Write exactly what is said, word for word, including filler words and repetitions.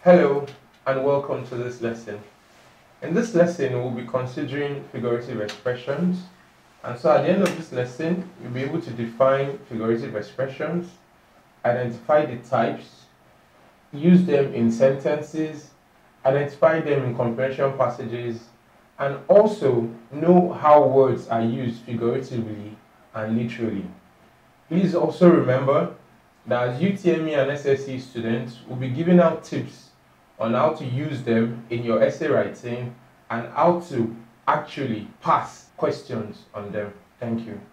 Hello and welcome to this lesson. In this lesson, we'll be considering figurative expressions. And so at the end of this lesson, you'll be able to define figurative expressions, identify the types, use them in sentences, identify them in comprehension passages, and also know how words are used figuratively and literally. Please also remember that as U T M E and S S C students, we'll be giving out tips on how to use them in your essay writing and how to actually pass questions on them. Thank you.